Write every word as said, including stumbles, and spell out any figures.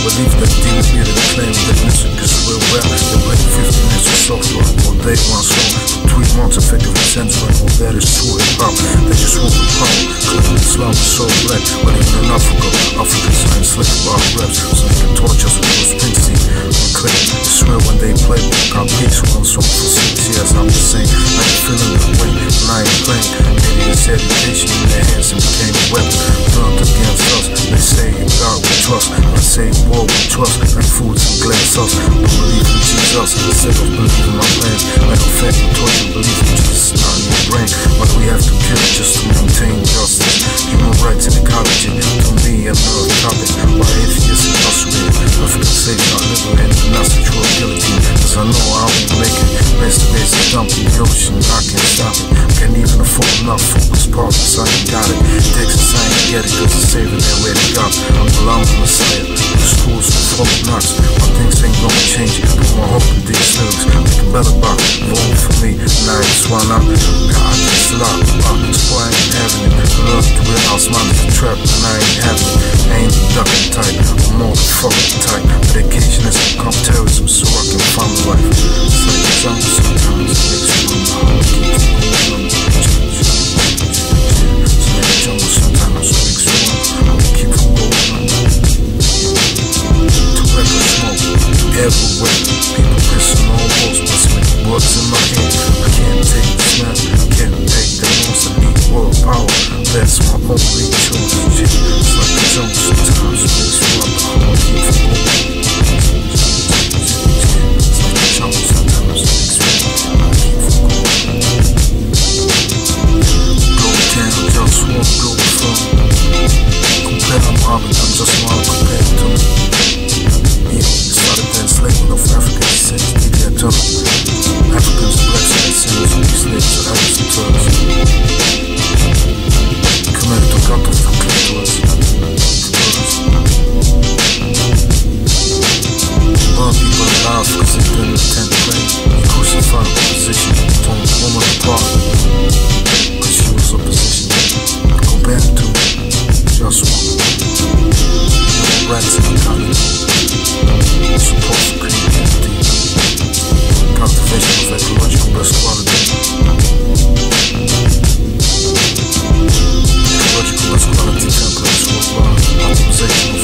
believe that demons here that claim that music is real rap. They play fifteen minutes of soft rock all day, one song for three months, effectively censoring all that is true hip-hop. They just want the power, claiming Islam is so black. But even in Africa, Africans are enslaved by raps, so they can torch us with those Springsteen and claim it's real when they play. Got peace one song for six years, I'm just saying, I ain't feeling the way, and I ain't playing. Maybe it's education in their hands and became a weapon turned against us. They say in God we trust, I say in war we trust, and foods and glass us. Don't believe in Jesus instead of believing my plans. Like a fact and torture, believe in Jesus, not in your brain. But we have to kill just to maintain justice. Human rights and ecology, to me another topic. Why atheists incarcerated, African slaves not liberated, and that's the true guillotine. Cause I know I won't make it. Best to base is dump in the ocean, I can't stop it. Can't even afford enough focus partners, I ain't got it. Texas, I ain't get it, cause it's saving their way to God. I'm belong to Messiah, the schools are full of knocks. My things ain't gonna change, put my hope in these lyrics. Make a better box, vote for me, and I ain't swung out. God, it's locked, this boy I ain't having it. I love to warehouse, mine is a trap, and I ain't having it. I ain't the ducking type, I'm more the fucking type. Medication has become terrorism, so I can find my life. It's like a jungle sometimes, it makes me wonder how I keep from going on. It's like a jungle sometimes, it makes me wonder how I keep from going on. Tobacco smoke everywhere, people pissing on walls, but smoking bullets in my head. I can't take the smell, I can't take the loss, I need world power. That's my only choice. It's like a jungle sometimes, it makes me wonder how I keep from going on. It's like a jungle sometimes, it makes me wonder how I keep from going on. Go down, JustWar, Globalfirm. Compare I'm Robin, I'm just one compared to me. Yeah, started the enslavement of African descent, media term. Africans, blacks, and descendants of these slaves to Arabs and Turks. Committed to cut off the clitoris. Burn people alive because they've been in the tenth grade. Crucify opposition, torn the woman apart because she was opposition. Go back to JustWar. No rights and economy. Support for creativity. Cultivation of ecological best quality. Ecological best quality templates worldwide. Optimization